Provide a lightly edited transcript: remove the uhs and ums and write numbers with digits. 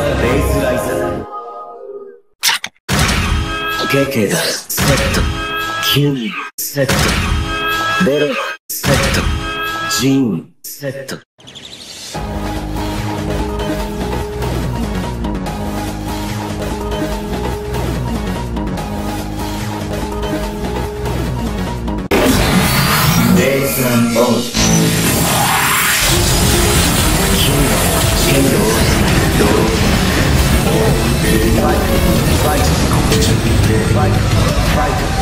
ベースライザーケケダセットキュンセットベロセットジンセットベースランオン剣道ドローファイトファイトファイト